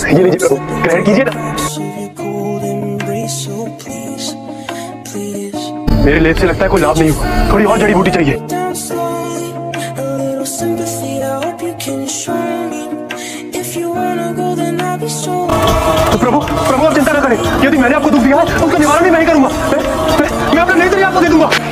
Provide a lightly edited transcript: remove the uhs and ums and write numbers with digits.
ये लीजिए प्रभु, ग्रहण कीजिए ना। मेरे लेप से लगता है कोई लाभ नहीं हुआ, थोड़ी और जड़ी बूटी चाहिए। तो प्रभु प्रभु आप चिंता न करें, यदि मैंने आपको दुख दिया है उसका निवारण भी मैं ही करूंगा। मैं अपना नेत्र ही आपको दे दूंगा।